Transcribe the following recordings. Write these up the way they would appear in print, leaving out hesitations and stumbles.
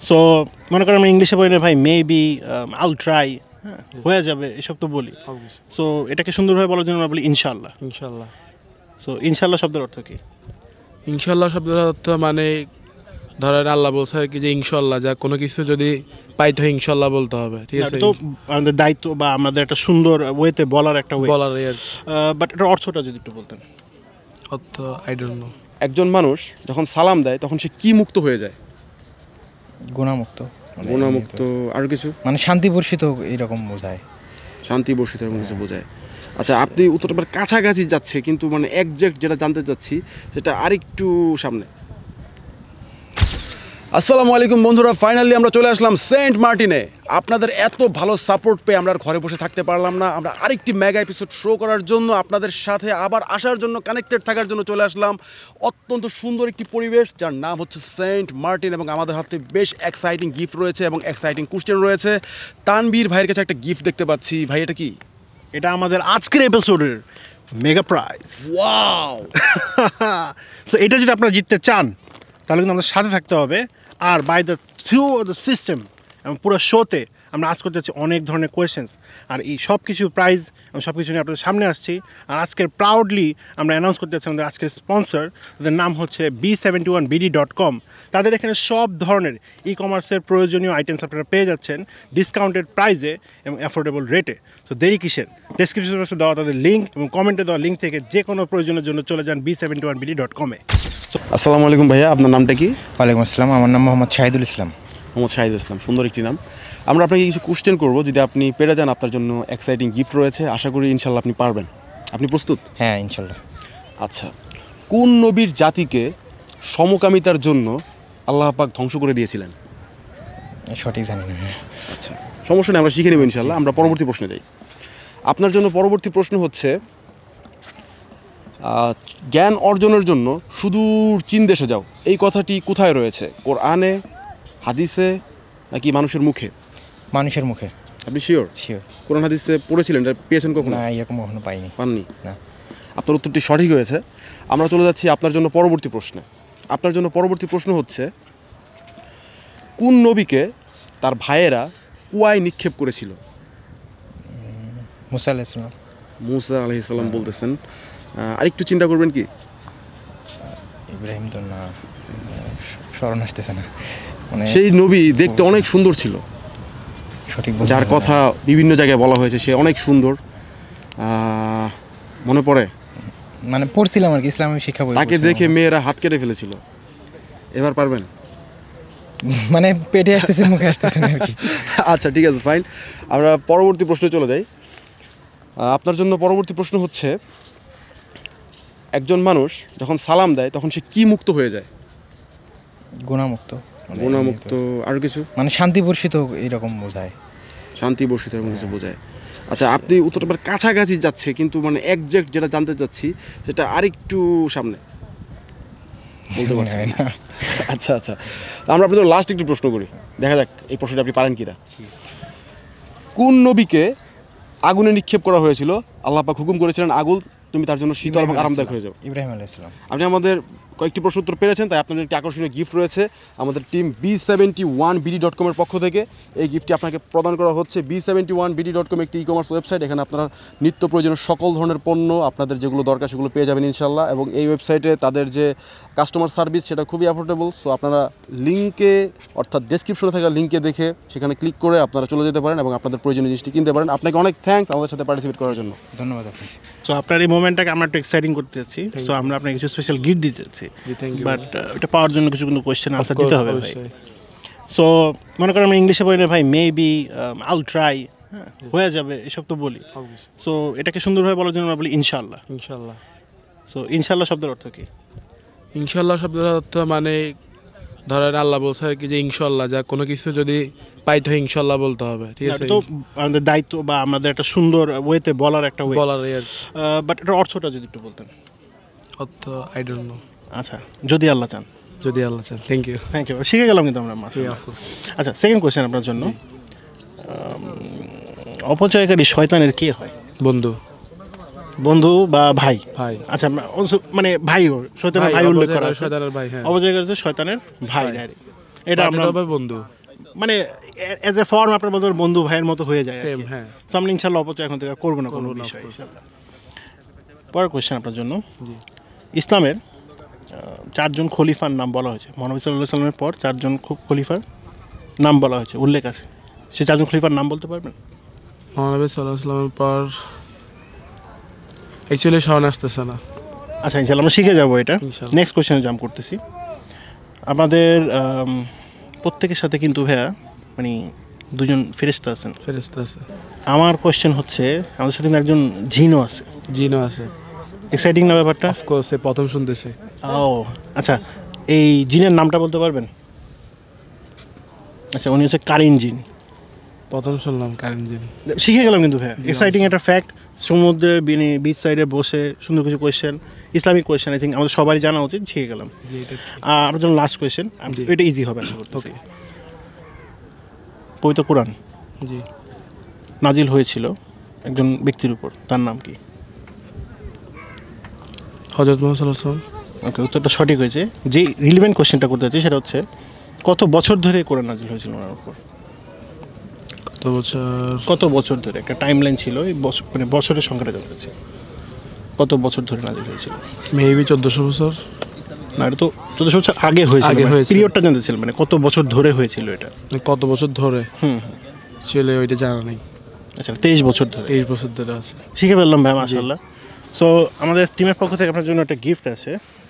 So মনে করেন আমরা ইংলিশে বলি না ভাই মেবি আল ট্রাই, হ্যাঁ হয়ে যাবে এসব তো বলি। সো এটাকে সুন্দরভাবে বলার জন্য আমরা বলি ইনশাল্লাহ। ইনশাল্লাহ। সো ইনশাল্লাহ শব্দের অর্থ কি? ইনশাল্লাহ শব্দের অর্থ মানে ধরেন আল্লাহ বলছে আর কি যে ইনশাল্লাহ, যা কোনো কিছু যদি পাইতে হয় ইনশাল্লাহ বলতে হবে, ঠিক আছে? তো আমাদের দায়িত্ব বা আমাদের একটা সুন্দর ওয়েতে বলার একটা ওয়ে বলার বাট এটার অর্থটা যদি একটু বলতেন। অর্থ আই ডোন্ট নো। একজন মানুষ যখন সালাম দেয় তখন সে কি মুক্ত হয়ে যায়? গুণামুক্ত। গুণামুক্ত। আর কিছু মানে শান্তি বর্ষিত এরকম বোঝায়। শান্তি বর্ষিত এরকম কিছু বোঝায়। আচ্ছা, আপনি উত্তরটা কাছাকাছি যাচ্ছে, কিন্তু মানে একজ্যাক্ট যেটা জানতে চাচ্ছি সেটা আরেকটু সামনে। আসসালামু আলাইকুম বন্ধুরা, ফাইনালি আমরা চলে আসলাম সেন্ট মার্টিনে। আপনাদের এত ভালো সাপোর্ট পেয়ে আমরা আর ঘরে বসে থাকতে পারলাম না। আমরা আরেকটি মেগা এপিসোড শো করার জন্য, আপনাদের সাথে আবার আসার জন্য, কানেক্টেড থাকার জন্য চলে আসলাম। অত্যন্ত সুন্দর একটি পরিবেশ যার নাম হচ্ছে সেন্ট মার্টিন, এবং আমাদের হাতে বেশ এক্সাইটিং গিফট রয়েছে এবং এক্সাইটিং কোশ্চেন রয়েছে। তানবীর ভাইয়ের কাছে একটা গিফট দেখতে পাচ্ছি। ভাই এটা কি? এটা আমাদের আজকের এপিসোডের মেগা প্রাইজ। ওয়াও! সো এটা যদি আপনারা জিততে চান তাহলে কিন্তু আমাদের সাথে থাকতে হবে। আর by the through the system এবং পুরো শোতে আমরা আজ করতে যাচ্ছি অনেক ধরনের কোয়েশ্চেন্স, আর এই সব কিছু প্রাইজ এবং সব কিছু নিয়ে আপনাদের সামনে আসছি। আর আজকের প্রাউডলি আমরা অ্যানাউন্স করতে যাচ্ছি আমাদের আজকের স্পন্সর, তাদের নাম হচ্ছে B71BD.com। তাদের এখানে সব ধরনের ই কমার্সের প্রয়োজনীয় আইটেমস আপনারা পেয়ে যাচ্ছেন ডিসকাউন্টেড প্রাইসে এবং অ্যাফোর্ডেবল রেটে। তো দেরি কিসের? ডেসক্রিপশন বক্সে দেওয়া তাদের লিঙ্ক এবং কমেন্টে দেওয়া লিঙ্ক থেকে যে কোনো প্রয়োজনের জন্য চলে যান B71BD.com-এ। আসসালামু আলাইকুম ভাইয়া, আপনার নামটা কি? ওয়ালাইকুম আসসালাম, আমার নাম মোহাম্মদ শাহিদুল ইসলাম। মোহাম্মদ শাহিদুল ইসলাম, সুন্দর একটি নাম। আমরা আপনাকে কিছু কোশ্চেন করবো, যদি আপনি পেরে যান আপনার জন্য এক্সাইটিং গিফট রয়েছে। আশা করি ইনশাল্লাহ আপনি পারবেন। আপনি প্রস্তুত? হ্যাঁ ইনশাল্লাহ। আচ্ছা, কোন নবীর জাতিকে সমকামিতার জন্য আল্লাহ পাক ধ্বংস করে দিয়েছিলেন? সঠিক জানি না। আচ্ছা, সমস্যা নেই, আমরা শিখে নেব ইনশাল্লাহ। আমরা পরবর্তী প্রশ্নে যাই। আপনার জন্য পরবর্তী প্রশ্ন হচ্ছে, জ্ঞান অর্জনের জন্য সুদূর চীন দেশে যাও, এই কথাটি কোথায় রয়েছে? কোরআনে, হাদিসে, নাকি মানুষের মুখে? মানুষের মুখে। আপনি শিওর? শিওর। কোরআন হাদিসে পড়েছিলেন, এটা পেয়েছেন কখনো? না, এরকম কখনো পাইনি। পাননি? না। আপনার উত্তরটি সঠিক হয়েছে। আমরা চলে যাচ্ছি আপনার জন্য পরবর্তী প্রশ্নে। আপনার জন্য পরবর্তী প্রশ্ন হচ্ছে, কোন নবীকে তার ভাইয়েরা কুয়ায় নিক্ষেপ করেছিল? মুসা আলাইহিস সালাম। মুসা আলাইহিস সালাম বলতেছেন। আরেকটু চিন্তা করবেন কি? ইব্রাহিম তো না, স্মরণ আসতেছে না। মানে সেই নবী দেখতে অনেক সুন্দর ছিল, সঠিক যার কথা বিভিন্ন জায়গায় বলা হয়েছে সে অনেক সুন্দর। মনে পড়ে? মানে পড়ছিলাম আর কি, ইসলামিক শিক্ষা বই। তাকে দেখে মেয়েরা হাত কেটে ফেলেছিল। এবার পারবেন? মানে পেটে আসতেছে, মুখে আসতেছে না আর কি। আচ্ছা ঠিক আছে, ফাইন। আমরা পরবর্তী প্রশ্নে চলে যাই। আপনার জন্য পরবর্তী প্রশ্ন হচ্ছে, একজন মানুষ যখন সালাম দেয় তখন সে কি মুক্ত হয়ে যায়? গুণামুক্ত। গুণামুক্ত। আর কিছু? মানে শান্তি বর্ষিত এরকম বোঝায়। শান্তি বর্ষিত এরকম কিছু বোঝায়। আচ্ছা, আপনি উত্তরটা কাছাকাছি যাচ্ছে, কিন্তু মানে একজ্যাক্ট যেটা জানতে চাচ্ছি সেটা আরেকটু সামনে বলতে পারছেন না? আচ্ছা আচ্ছা, আমরা আপনাদের লাস্ট একটু প্রশ্ন করি, দেখা যাক এই প্রশ্নটা আপনি পারেন কিনা। কোন নবীকে আগুনে নিক্ষেপ করা হয়েছিল? আল্লাহ পাক হুকুম করেছিলেন আগুন তুমি তার জন্য শীতল এবং আরামদায়ক হয়ে যাও। ইব্রাহিম আলাইহিস সালাম। আপনি আমাদের কয়েকটি প্রশ্ন উত্তর পেরেছেন, তাই আপনাদের একটি আকর্ষণীয় গিফট রয়েছে আমাদের টিম B71BD.com এর পক্ষ থেকে। এই গিফটটি আপনাকে প্রদান করা হচ্ছে। B71BD.com একটি ই কমার্স ওয়েবসাইট, এখানে আপনারা নিত্য প্রয়োজনীয় সকল ধরনের পণ্য, আপনাদের যেগুলো দরকার সেগুলো পেয়ে যাবেন ইনশাল্লাহ। এবং এই ওয়েবসাইটে তাদের যে কাস্টমার সার্ভিস সেটা খুবই অ্যাফোর্ডেবল। সো আপনারা লিঙ্কে, অর্থাৎ ডেসক্রিপশনে থাকা লিঙ্কে দেখে সেখানে ক্লিক করে আপনারা চলে যেতে পারেন এবং আপনাদের প্রয়োজনীয় জিনিসটি কিনতে পারেন। আপনাকে অনেক থ্যাঙ্কস আমাদের সাথে পার্টিসিপেট করার জন্য। ধন্যবাদ আপনাকে। সো আপনার এই মোমেন্টটাকে আমরা একটু এক্সাইটিং করতে যাচ্ছি। সো আমরা আপনাকে কিছু স্পেশাল গিফট দিতে যাচ্ছি, বাট এটা পাওয়ার জন্য কিছু কিন্তু কোয়েশ্চেন আনসার দিতে হবে ভাই। সো মনে করেন আমরা ইংলিশে বলি না ভাই মেবি আল ট্রাই, হ্যাঁ হয়ে যাবে এসব তো বলি। সো এটাকে সুন্দরভাবে বলার জন্য আমরা বলি ইনশাল্লাহ। ইনশাল্লাহ। সো ইনশাল্লাহ শব্দের অর্থ কি? ইনশাল্লাহ শব্দের অর্থ মানে ধরেন আল্লাহ বলছে আর কি যে ইনশাল্লাহ, যা কোনো কিছু যদি পাইতে হয় ইনশাল্লাহ বলতে হবে, ঠিক আছে? তো আমাদের দায়িত্ব বা আমাদের একটা সুন্দর ওয়েতে বলার একটা ওয়ে বলার বাট এটার অর্থটা যদি একটু বলতেন। অর্থ আই ডোন্ট নো। আচ্ছা, যদি আল্লাহ চান। যদি আল্লাহ চান। Thank you. শিখে গেলাম কিন্তু আমরা। আচ্ছা, সেকেন্ড কোয়েশ্চেন আপনার জন্য, অপচয়কারী শয়তানের কে হয়? বন্ধু। বন্ধু বা ভাই? ভাই। আচ্ছা, মানে ভাই, শয়তানের ভাই উল্লেখ করা আছে। শয়তানের ভাই, হ্যাঁ। অপচয়কারী শয়তানের ভাই। এটা আমরা হবে বন্ধু মানে এজ এ ফর্ম আপনার মতো বন্ধু ভাইয়ের মতো হয়ে যায় সেম হ্যাঁ সো আমরা ইনশাল্লাহ অপচয় এখন থেকে করবো না কোনো করবো না, বিষয় of course. ইনশাল্লাহ। পরের কোয়েশ্চেন আপনার জন্য, জি ইসলামের 4 জন খলিফার নাম বলা হয়েছে, মহানবী সাল্লাল্লাহু আলাইহি সাল্লামের পর 4 জন খলিফার নাম বলা হয়েছে, উল্লেখ আছে, সেই 4 জন খলিফার নাম বলতে পারবেন? মহানবী সাল্লাল্লাহু আলাইহি ওয়াসাল্লামের পর অ্যাকচুয়ালি সামনে আসতেছে না। আচ্ছা ইনশাল্লাহ আমরা শিখে যাবো এটা। ইনশাল্লাহ। নেক্সট কোয়েশ্চেনে জাম্প করতেছি। আমাদের প্রত্যেকের সাথে কিন্তু ভাইয়া মানে 2 জন ফেরেশতা আছেন। ফেরেশতা আছে, আমার কোয়েশ্চেন হচ্ছে আমাদের সাথে কিন্তু একজন জিনও আছে। জিনও আছে, এক্সাইটিং না ব্যাপারটা? অফকোর্স প্রথম শুনতেছে। ও আচ্ছা, এই জিনের নামটা বলতে পারবেন? আচ্ছা উনি হচ্ছে কারিন জিন। প্রথম শুনলাম কারেন্ট জিন। শিখে গেলাম কিন্তু ভাইয়া, এক্সাইটিং একটা ফ্যাক্ট। সমুদ্রে বিচ সাইডে বসে সুন্দর কিছু question, Islamic question, I think আমাদের সবারই জানা উচিত, শিখে গেলাম। জি এটা আপনার জন্য লাস্ট কোয়েশ্চেন, এটা ইজি হবে আশা করতেছি। পবিত্র কোরআন জি নাজিল হয়েছিল একজন ব্যক্তির উপর, তার নাম কি? হযরত মুহাম্মদ সাল্লাল্লাহু আলাইহি ওয়াসাল্লাম। ওকে, উত্তরটা সঠিক হয়েছে। যে রিলিভেন্ট কোয়েশ্চেনটা করতে চাচ্ছি সেটা হচ্ছে কত বছর ধরে কোরআন নাজিল হয়েছিল ওনার উপর? কত বছর ধরে, একটা টাইম লাইন ছিল, এই বছর মানে বছরের সংখ্যাটা জানতে চাই, কত বছর ধরে নাজিল হয়েছিল? মেবি 1400 বছর। না, এটা তো 1400 বছর আগে হয়েছিল, আগে হয়েছিল। পিরিয়ডটা জানতে ছিল, মানে কত বছর ধরে হয়েছিল এটা। কত বছর ধরে ছিল ওইটা জানা নেই। আচ্ছা 23 বছর ধরে। 23 বছর ধরে আছে। শিখে ফেললাম ভাই, মাশাআল্লাহ। সো আমাদের টিমের পক্ষ থেকে আপনার জন্য একটা গিফট আছে।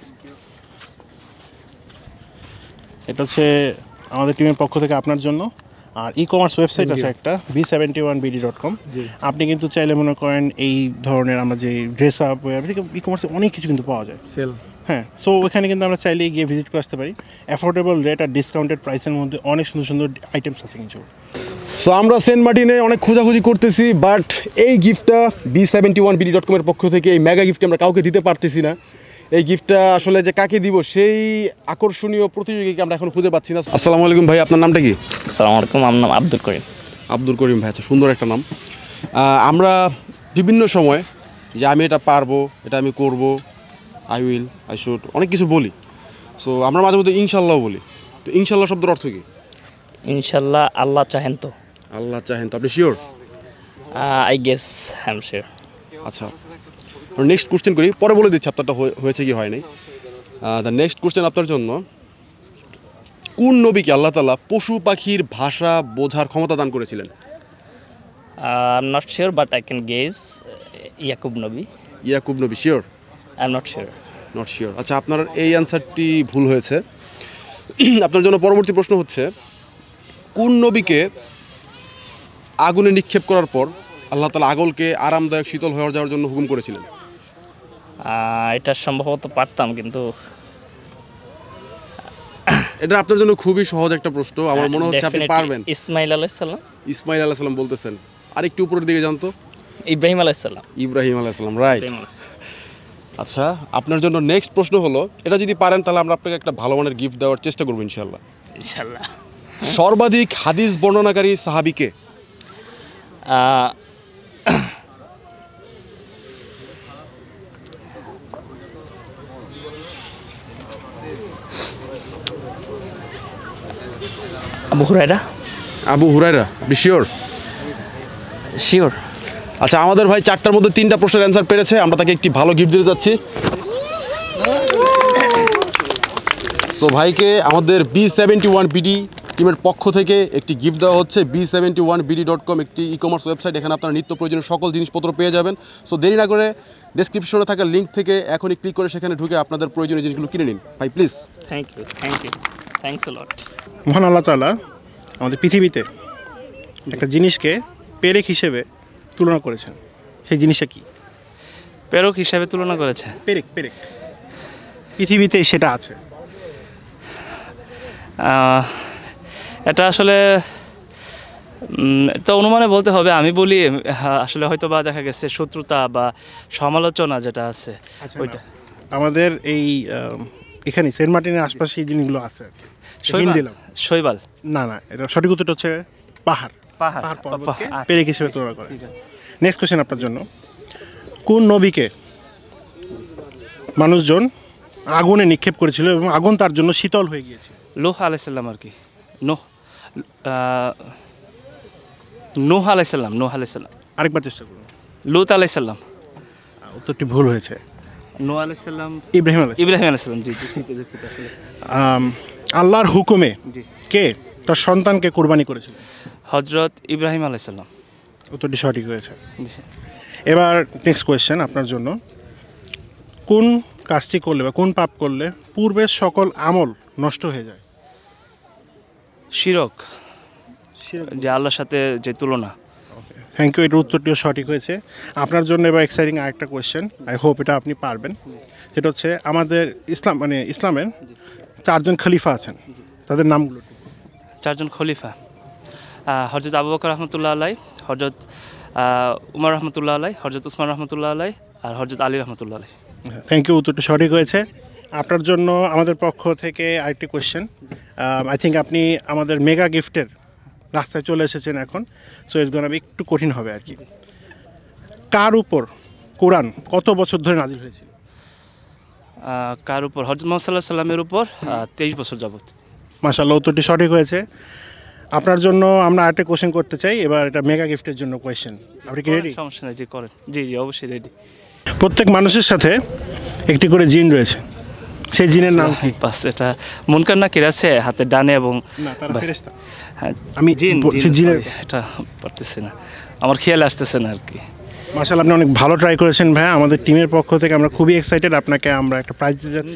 এটা হচ্ছে আমাদের টিমের পক্ষ থেকে আপনার জন্য। আর ই কমার্স ওয়েবসাইট আছে একটা, b71bd.com। আপনি কিন্তু চাইলে মনে করেন এই ধরনের আমরা যে ড্রেস আপ থেকে ই কমার্সে অনেক কিছু কিন্তু পাওয়া যায়। সেল হ্যাঁ, সো ওখানে কিন্তু আমরা চাইলে গিয়ে ভিজিট করে আসতে পারি। অ্যাফোর্ডেবল রেট আর ডিসকাউন্টেড প্রাইসের মধ্যে অনেক সুন্দর সুন্দর আইটেমস আছে কিছু। সো আমরা সেন্ট মার্টিনে অনেক খোঁজাখুঁজি করতেছি, বাট এই গিফটটা b71bd.com এর পক্ষ থেকে এই মেগা গিফট আমরা কাউকে দিতে পারতেছি না। এই গিফটটা আসলে যে কাকে দিব সেই আকর্ষণীয় প্রতিযোগীকে আমরা এখন খুঁজে পাচ্ছি না। আসসালামু আলাইকুম ভাই, আপনার নামটা কি? আসসালামু আলাইকুম, আমার নাম আব্দুল করিম। আব্দুল করিম ভাই, আচ্ছা সুন্দর একটা নাম। আমরা বিভিন্ন সময় যে আমি এটা পারবো, এটা আমি করব, আই উইল, আই শুড, অনেক কিছু বলি। সো আমরা মাঝে মধ্যে ইনশাল্লাহ বলি। তো ইনশাল্লাহ শব্দের অর্থ কি? ইনশাল্লাহ আল্লাহ চাহেন তো। আল্লাহ চাহেন তো, আপনি sure? I guess I am sure. আচ্ছা, নেক্সট কোশ্চেন করি, পরে বলে দিচ্ছি আপনারটা হয়েছে কি হয় নাই। দ্য নেক্সট কোশ্চেন আপনার জন্য, কোন নবীকে আল্লাহ তাআলা পশু পাখির ভাষা বোঝার ক্ষমতা দান করেছিলেন? I am not sure but I can guess ইয়াকুব নবী। ইয়াকুব নবী, sure? I am not sure. Not sure. আচ্ছা, আপনার এই অ্যান্সারটি ভুল হয়েছে। আপনার জন্য পরবর্তী প্রশ্ন হচ্ছে, কোন নবীকে আগুনে নিক্ষেপ করার পর আল্লাহ তাআলা আগুনকে আরামদায়ক শীতল হয়ে যাওয়ার জন্য হুকুম করেছিলেন? এটা সম্ভবত পারতাম, কিন্তু এটা আপনার জন্য খুবই সহজ একটা প্রশ্ন, আমার মনে হচ্ছে আপনি পারবেন। ইসমাইল আলাইহিস সালাম। ইসমাইল আলাইহিস সালাম বলতেছেন, আর একটু উপরের দিকে জানতো। ইব্রাহিম আলাইহিস সালাম। ইব্রাহিম আলাইহিস সালাম, রাইট। ইব্রাহিম আলাইহিস সালাম। আচ্ছা, আপনার জন্য নেক্সট প্রশ্ন হলো, এটা যদি পারেন তাহলে আমরা আপনাকে একটা ভালো মানের গিফট দেওয়ার চেষ্টা করবো ইনশাআল্লাহ। ইনশাআল্লাহ। সর্বাধিক হাদিস বর্ণনাকারী সাহাবীকে? আবু হুরায়রা। আবু হুরায়রা, আপনি শিওর? শিওর। আচ্ছা, আমাদের ভাই 4টার মধ্যে 3টা প্রশ্নের অ্যান্সার পেরেছে, আমরা তাকে একটি ভালো গিফট দিতে যাচ্ছি। সো ভাইকে আমাদের b71bd টিমের পক্ষ থেকে একটি গিফট দেওয়া হচ্ছে। b71bd.com একটি ই কমার্স ওয়েবসাইট, এখানে আপনারা নিত্য প্রয়োজনীয় সকল জিনিসপত্র পেয়ে যাবেন। সো দেরি না করে ডেসক্রিপশনে থাকা লিঙ্ক থেকে এখনই ক্লিক করে সেখানে ঢুকে আপনাদের প্রয়োজনীয় জিনিসগুলো কিনে নিন ভাই, please. Thank you, thank you, thanks a lot. মহান আল্লাহ তাআলা আমাদের পৃথিবীতে একটা জিনিসকে পেরেক হিসেবে তুলনা করেছেন, সেই জিনিসটা কি? প্রেরক হিসাবে তুলনা করেছে। পেরেক, পেরেক পৃথিবীতে সেটা আছে। এটা আসলে তো অনুমানে বলতে হবে, আমি বলি আসলে হয়তো বা দেখা গেছে শত্রুতা বা সমালোচনা যেটা আছে ওইটা। আমাদের এই এখানে সেন্ট মার্টিনের আশপাশে এই জিনিসগুলো আছে। দিলাম শৈবাল। না না, এটা সঠিক উত্তরটা হচ্ছে পাহাড়। পাহাড় পর্বতকে পেরেক হিসেবে তুলনা করে। নেক্সট কোশ্চেন আপনার জন্য, কোন নবীকে মানুষজন আগুনে নিক্ষেপ করেছিল এবং আগুন তার জন্য শীতল হয়ে গিয়েছিল? লূহ আলাইহিস সালাম আর কি। নোহ নূহ আলাইসাল্লাম, নূহ আলাইসাল্লাম। আরেকবার চেষ্টা করুন। লূত আলাইসাল্লাম। উত্তরটি ভুল হয়েছে। নূহ আলাইসাল্লাম, ইব্রাহিম আলাইহিস সালাম। ইব্রাহিম আলাইসাল্লাম। জি জি, দুঃখিত আসলে। আল্লাহর হুকুমে জি, কে তার সন্তানকে কোরবানি করেছিল? হজরত ইব্রাহিম আলাইসাল্লাম। উত্তরটি সঠিক হয়েছে। জি। এবার নেক্সট কোয়েশ্চেন আপনার জন্য। কোন কাজটি করলে বা কোন পাপ করলে পূর্বের সকল আমল নষ্ট হয়ে যায়? শিরক, যে আল্লাহর সাথে যে তুলনা। থ্যাংক ইউ, এটার উত্তরটিও সঠিক হয়েছে। আপনার জন্য এবার এক্সাইটিং আরেকটা কোয়েশ্চেন, আই হোপ এটা আপনি পারবেন। সেটা হচ্ছে আমাদের ইসলামের 4 জন খলিফা আছেন, তাদের নামগুলো একটু বলুন। 4 জন খলিফা, হজরত আবু বকর রহমতুল্লাহ আলাই, হজরত উমর রহমতুল্লাহ আলাই, হজরত উসমান রহমতুল্লাহ আলাই, আর হজরত আলী রহমতুল্লাহ আলাই। থ্যাংক ইউ, উত্তরটি সঠিক হয়েছে। আপনার জন্য আমাদের পক্ষ থেকে আরেকটি কোয়েশ্চেন। আই থিঙ্ক আপনি আমাদের মেগা গিফটের রাস্তায় চলে এসেছেন এখন, সো ইটস গোনা বি একটু কঠিন হবে আর কি। কার উপর কোরআন কত বছর ধরে নাজিল হয়েছিল? কার উপর? হজরত মোহাম্মদ সাল্লাহ সাল্লামের উপর 23 বছর যাবত। মাশাআল্লাহ, উত্তরটি সঠিক হয়েছে। আপনার জন্য আমরা আরেকটা কোয়েশ্চেন করতে চাই, এবার এটা মেগা গিফটের জন্য কোয়েশ্চেন। আপনি কি রেডি? সমস্যা নেই, জি করেন। জি জি, অবশ্যই রেডি। প্রত্যেক মানুষের সাথে একটি করে জিন রয়েছে, সেই জিনের নাম কি? বাস, এটা মুনকার নাকির আছে হাতের ডানে এবং না, তারা ফেরেশতা। হ্যাঁ, আমি বলছি জিনের। এটা পারতেছি না, আমার খেয়াল আসতেছে না আর কি। মাশাআল্লাহ, আপনি অনেক ভালো ট্রাই করেছেন ভাই। আমাদের টিমের পক্ষ থেকে আমরা খুবই এক্সাইটেড, আপনাকে আমরা একটা প্রাইজ দিতে যাচ্ছি।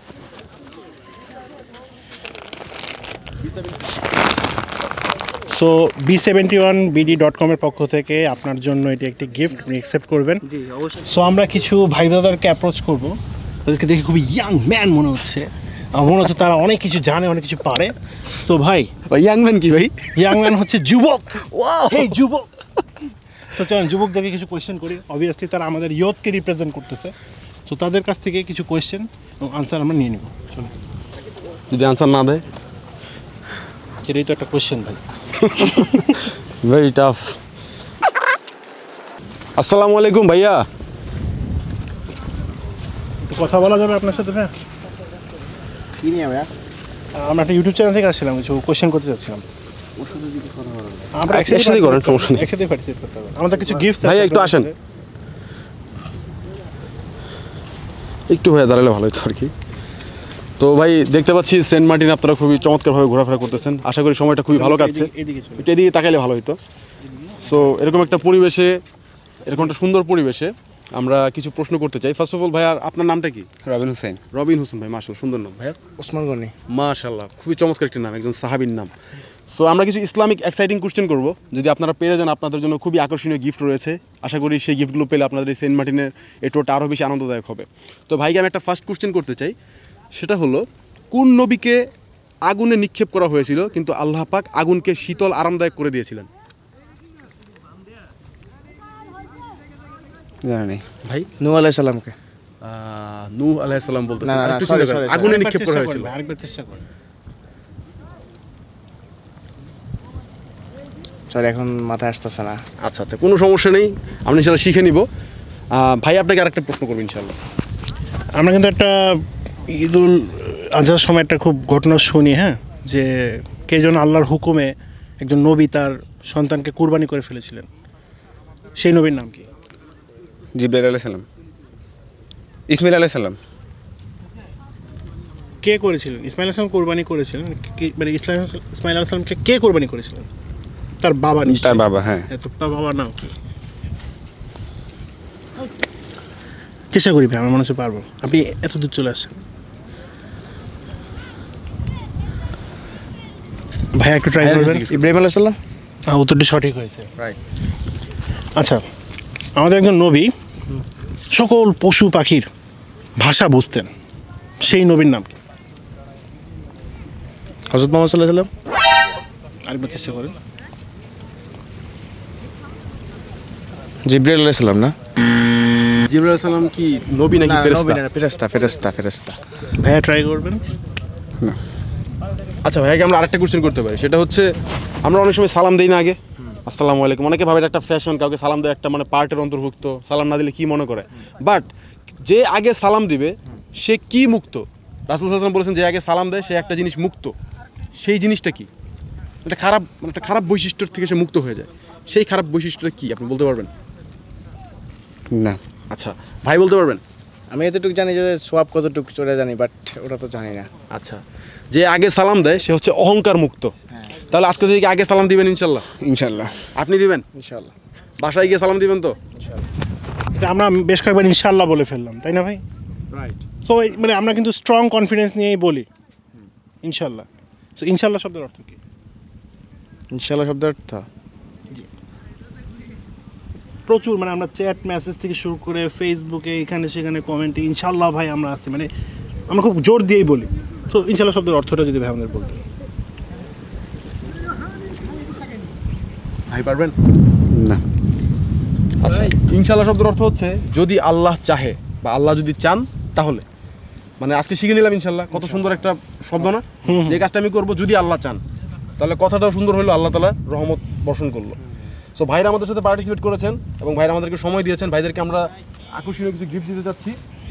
সো B71BD.com এর পক্ষ থেকে আপনার জন্য এটি একটি গিফট, আপনি অ্যাকসেপ্ট করবেন। জি অবশ্যই। সো আমরা কিছু ভাই ব্রাদারকে অ্যাপ্রোচ করব, তাদেরকে দেখে খুবই ইয়াং ম্যান মনে হচ্ছে। আমার মনে হচ্ছে তারা অনেক কিছু জানে, অনেক কিছু পারে। সো ভাই, ইয়াং ম্যান কি ভাই? ইয়াং ম্যান হচ্ছে যুবক। এই যুবক। তো চলেন যুবকদেরকে কিছু কোয়েশ্চেন করি। অবভিয়াসলি তারা আমাদের ইয়থকে রিপ্রেজেন্ট করতেছে, সো তাদের কাছ থেকে কিছু কোয়েশ্চেন এবং আনসার আমরা নিয়ে নেব। চলো, যদি আনসার না দেয়? এটাই তো একটা কোয়েশ্চেন ভাই। Very tough. আসসালামু আলাইকুম ভাইয়া। একটু কথা বলা যাবে আপনার সাথে ভাইয়া? কি নিয়ে ভাইয়া? আমরা একটা ইউটিউব চ্যানেল থেকে আসছিলাম, কিছু কোয়েশ্চেন করতে চাচ্ছিলাম। আমরা একসাথে করেন, সমস্যা নেই। একসাথে পার্টিসিপেট করতে হবে। আমাদের কিছু গিফট ভাইয়া একটু আসেন, একটু হয়ে দাঁড়ালে ভালো হতো আর কি। তো ভাই দেখতে পাচ্ছি সেন্ট মার্টিন আপনারা খুবই চমৎকারভাবে ঘোরাফেরা করতেছেন, আশা করি সময়টা খুবই ভালো কাটছে। একটু এদিকে তাকাইলে ভালো হতো। সো এরকম একটা পরিবেশে, এরকম একটা সুন্দর পরিবেশে আমরা কিছু প্রশ্ন করতে চাই। ফার্স্ট অফ অল ভাইয়া, আপনার নামটা কি? রবিন হোসেন। রবিন হোসেন ভাই, মাশাআল্লাহ সুন্দর নাম ভাইয়া। ওসমান গনি। মাশাআল্লাহ, খুবই চমৎকার একটি নাম, একজন সাহাবীর নাম। সো আমরা কিছু ইসলামিক এক্সাইটিং কোশ্চেন করব, যদি আপনারা পেরে যান আপনাদের জন্য খুবই আকর্ষণীয় গিফট রয়েছে। আশা করি সেই গিফটগুলো পেলে আপনাদের এই সেন্ট মার্টিনের এই ট্যুরটা আরও বেশি আনন্দদায়ক হবে। তো ভাইকে আমি একটা ফার্স্ট কোশ্চেন করতে চাই, সেটা হলো কোন নবীকে আগুনে নিক্ষেপ করা হয়েছিল কিন্তু আল্লাহ পাক আগুনকে শীতল আরামদায়ক করে দিয়েছিলেন? জানি ভাই নূহ আলাইহিস সালামকে। নূহ আলাইহিস সালাম বলতেছেন? না, না, আরেকটু sorry, চিন্তা করেন। sorry, আগুনে নিক্ষেপ করা হয়েছিল। আরেকবার চেষ্টা করেন। সরি, এখন মাথায় আসতেছে না। আচ্ছা আচ্ছা, কোনো সমস্যা নেই, আমরা ইনশাআল্লাহ শিখে নিব। ভাই আপনাকে আরেকটা প্রশ্ন করবো ইনশাআল্লাহ। আমরা কিন্তু একটা ঈদুল আজহার সময় একটা খুব ঘটনা শুনি, হ্যাঁ, যে কে যেন আল্লাহর হুকুমে একজন নবী তার সন্তানকে কুরবানি করে ফেলেছিলেন, সেই নবীর নাম কি? জিবরাইল আলাইহিস সালাম, ইসমাইল আলাইহিস সালাম। কে করেছিলেন? ইসমাইল আলাইহিস সালাম কুরবানি করেছিলেন, মানে ইসমাইল আলাইহিস সালামকে কে কুরবানি করেছিলেন? তার বাবা নিশ্চয়ই। তার বাবা, হ্যাঁ। তো তার বাবার নাম কি? চেষ্টা করি ভাই, আমার মনে হচ্ছে পারবো। আপনি এত দূর চলে আসছেন ভাই, একটু ট্রাই করবেন। ইব্রাহিম আলাইহিস সালাম। হ্যাঁ, উত্তরটি সঠিক হয়েছে। রাইট। আচ্ছা, আমাদের একজন নবী সকল পশু পাখির ভাষা বুঝতেন, সেই নবীর নাম কি? হযরত মুহাম্মদ সাল্লাল্লাহু আলাইহি সাল্লাম। আরেকবার চেষ্টা করেন। জিবরাইল আলাইহিস সালাম না? জিবরাইল আলাইহিস সালাম কি নবী নাকি ফেরেশতা? ফেরেশতা, ফেরেশতা, ফেরেশতা। ভাইয়া ট্রাই করবেন। আচ্ছা ভাইয়াকে আমরা আরেকটা কোশ্চেন করতে পারি, সেটা হচ্ছে আমরা অনেক সময় সালাম দেই না আগে, আসসালামু আলাইকুম, অনেকে ভাবে এটা একটা ফ্যাশন, কাউকে সালাম দেওয়া একটা মানে পার্টের অন্তর্ভুক্ত, সালাম না দিলে কি মনে করে। বাট যে আগে সালাম দিবে সে কি মুক্ত? রাসূল সাল্লাল্লাহু আলাইহি ওয়াসাল্লাম বলেছেন যে আগে সালাম দেয় সে একটা জিনিস মুক্ত, সেই জিনিসটা কি? একটা খারাপ বৈশিষ্ট্য থেকে সে মুক্ত হয়ে যায়, সেই খারাপ বৈশিষ্ট্যটা কি আপনি বলতে পারবেন? না। আচ্ছা ভাই বলতে পারবেন? আমি এতটুকু জানি যে সোয়াব কতটুকু চলে জানি, বাট ওটা তো জানি না। আচ্ছা, যে আগে সালাম দেয় সে হচ্ছে অহংকার মুক্ত। তাহলে আজকে থেকে আগে সালাম দিবেন ইনশাল্লাহ? ইনশাল্লাহ। আপনি দিবেন? ইনশাআল্লাহ। বাসায় গিয়ে সালাম দিবেন তো? আমরা বেশ কয়েকবার ইনশাল্লাহ বলে ফেললাম, তাই না ভাই? রাইট। সো মানে আমরা কিন্তু স্ট্রং কনফিডেন্স নিয়েই বলি ইনশাল্লাহ। সো ইনশাল্লাহ শব্দের অর্থ কি? ইনশাআল্লাহ শব্দের অর্থ প্রচুর, মানে আমরা চ্যাট মেসেজ থেকে শুরু করে ফেসবুকে এখানে সেখানে কমেন্টে ইনশাল্লাহ ভাই আমরা আসছি, মানে আমরা খুব জোর দিয়েই বলি। সো ইনশাল্লাহ শব্দের অর্থটা যদি ভাই আমাদের বলতেন। ভাই পারবেন? না। আচ্ছা, ইনশাআল্লাহ শব্দের অর্থ হচ্ছে যদি আল্লাহ চাহে বা আল্লাহ যদি চান তাহলে। মানে আজকে শিখে নিলাম ইনশাআল্লাহ, কত সুন্দর একটা শব্দ না? যে কাজটা আমি করবো যদি আল্লাহ চান, তাহলে কথাটাও সুন্দর হলো, আল্লাহ তাআলা রহমত বর্ষণ করলো। সো ভাইরা আমাদের সাথে পার্টিসিপেট করেছেন এবং ভাইরা আমাদেরকে সময় দিয়েছেন। ভাইদেরকে আমরা আকর্ষণীয় কিছু গিফট দিতে যাচ্ছি।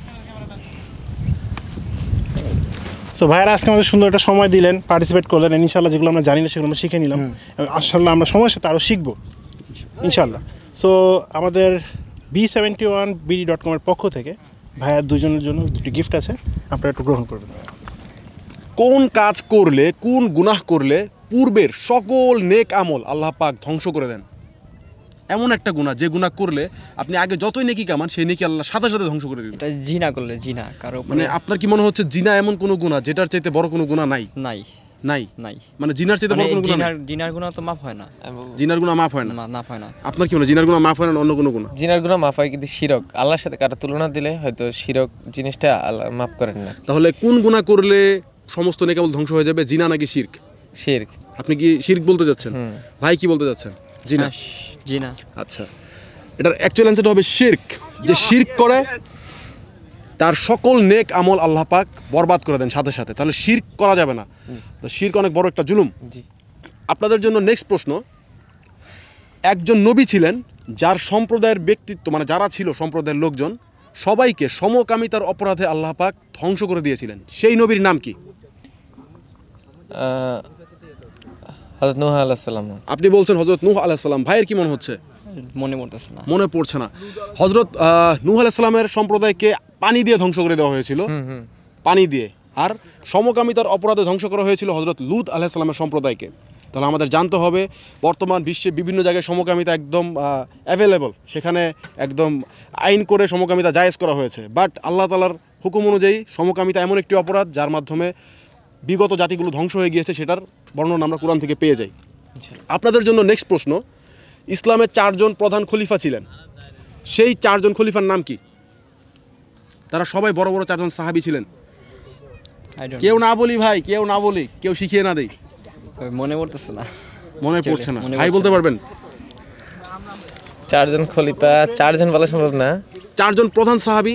সো ভাইরা আজকে আমাদের সুন্দর একটা সময় দিলেন, পার্টিসিপেট করলেন, ইনশাল্লাহ যেগুলো আমরা জানি না সেগুলো আমরা শিখে নিলাম এবং আসলে আমরা সময়ের সাথে আরও শিখবো ইনশাল্লাহ। সো আমাদের B71BD.com এর পক্ষ থেকে ভাইয়ার দুজনের জন্য দুটি গিফট আছে, আপনারা একটু গ্রহণ করবেন। কোন কাজ করলে, কোন গুনাহ করলে পূর্বের সকল নেক আমল আল্লাহ পাক ধ্বংস করে দেন? এমন একটা গুনাহ যে গুনাহ করলে আপনি আগে যতই নেকি কামান সেই নেকি আল্লাহ সাথে সাথে ধ্বংস করে দিবেন। এটা জিনা করলে, জিনা কারো মানে আপনার কি মনে হচ্ছে জিনা এমন কোনো গুনাহ যেটার চাইতে বড় কোনো গুনাহ নাই? নাই নাই। নাই, মানে জিনার চাইতে বড় কোনো গুনাহ নাই? জিনার গুনাহ তো মাফ হয় না, জিনার গুনাহ মাফ হয় না? মাফ হয় না। আপনার কি মনে হয় জিনার গুনাহ মাফ হয় না অন্য কোনো গুনাহ? জিনার গুনাহ মাফ হয়, কিন্তু শিরক আল্লাহর সাথে কারো তুলনা দিলে হয়তো শিরক জিনিসটা আল্লাহ মাফ করেন না। তাহলে কোন গুনাহ করলে সমস্ত নেক আমল ধ্বংস হয়ে যাবে, জিনা নাকি শিরক? শিরক। আপনি কি শিরক বলতে যাচ্ছেন? ভাই কি বলতে যাচ্ছেন? জিনা। জিনা। আচ্ছা, এটার অ্যাকচুয়াল অ্যান্সারটা হবে শিরক। যে শিরক করে তার সকল নেক আমল আল্লাহ পাক বরবাদ করে দেন সাথে সাথে। তাহলে শিরক করা যাবে না, তো শিরক অনেক বড় একটা জুলুম। আপনাদের জন্য নেক্সট প্রশ্ন। একজন নবী ছিলেন যার সম্প্রদায়ের ব্যক্তিত্ব, মানে যারা ছিল সম্প্রদায়ের লোকজন, সবাইকে সমকামিতার অপরাধে আল্লাহ পাক ধ্বংস করে দিয়েছিলেন। সেই নবীর নাম কি? হযরত নূহ আলাইহিস সালাম। আপনি বলছেন হযরত নূহ আলাইহিস সালাম। ভাইয়ের কি মনে হচ্ছে? মনে পড়তেছে না। মনে পড়ছে না। হযরত নূহ আলাইহিস সালামের সম্প্রদায়কে পানি দিয়ে ধ্বংস করে দেওয়া হয়েছিল, পানি দিয়ে। আর সমকামিতার অপরাধে ধ্বংস করা হয়েছিল হযরত লূত আলাইহিস সালামের সম্প্রদায়কে। তাহলে আমাদের জানতে হবে বর্তমান বিশ্বে বিভিন্ন জায়গায় সমকামিতা একদম অ্যাভেলেবল, সেখানে একদম আইন করে সমকামিতা জায়েজ করা হয়েছে। বাট আল্লাহ তাআলার হুকুম অনুযায়ী সমকামিতা এমন একটি অপরাধ যার মাধ্যমে বিগত জাতিগুলো ধ্বংস হয়ে গিয়েছে, সেটার বর্ণনা আমরা কোরআন থেকে পেয়ে যাই। আপনাদের জন্য নেক্সট প্রশ্ন। ইসলামের 4 জন প্রধান খলিফা ছিলেন, সেই 4 জন খলিফার নাম কি? তারা সবাই বড় বড় 4 জন সাহাবী ছিলেন। কেউ না বলি ভাই, কেউ না বলি, কেউ শিখিয়ে না দেই। মনে পড়তেছে না। মনে পড়ছে না? ভাই বলতে পারবেন? 4 জন খলিফা, 4 জন বলা সম্ভব না। 4 জন প্রধান সাহাবী।